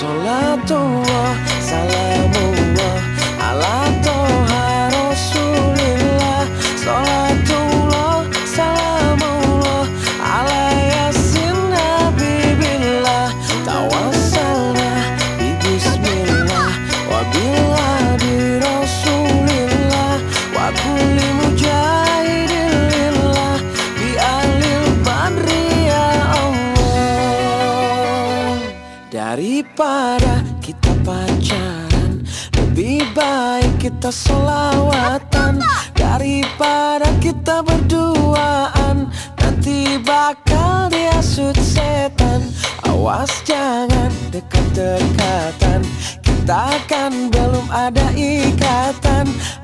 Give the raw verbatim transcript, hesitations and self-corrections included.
Salatullah, salamullah ala toha rasulillah. Salatullah, salamullah ala yasin habibillah. Tawassalna bi bismillah wa billah di rasulillah wa kulli mujahidin lillah bi alil badri ya Allah. Daripada kita pacaran, lebih baik kita selawatan. Daripada kita berduaan, nanti bakal dihasut setan. Awas jangan dekat-dekatan, kita kan belum ada ikatan.